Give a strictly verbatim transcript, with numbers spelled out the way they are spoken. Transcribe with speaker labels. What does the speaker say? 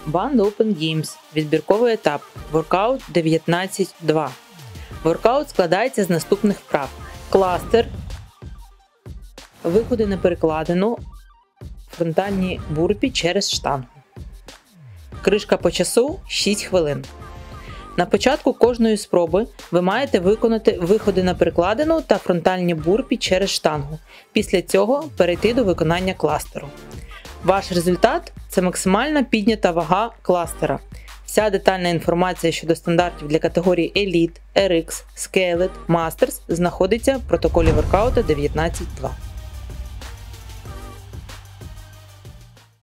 Speaker 1: Band Open Games. Відбірковий етап. Воркаут дев'ятнадцять два. Воркаут складається з наступних вправ. Кластер, виходи на перекладину, фронтальні бурпі через штангу. Кришка по часу шість хвилин. На початку кожної спроби ви маєте виконати виходи на перекладину та фронтальні бурпі через штангу. Після цього перейти до виконання кластеру. Ваш результат – це максимальна піднята вага кластера. Вся детальна інформація щодо стандартів для категорії Elite, ар ікс, Scaled, Masters знаходиться в протоколі воркаута дев'ятнадцять два.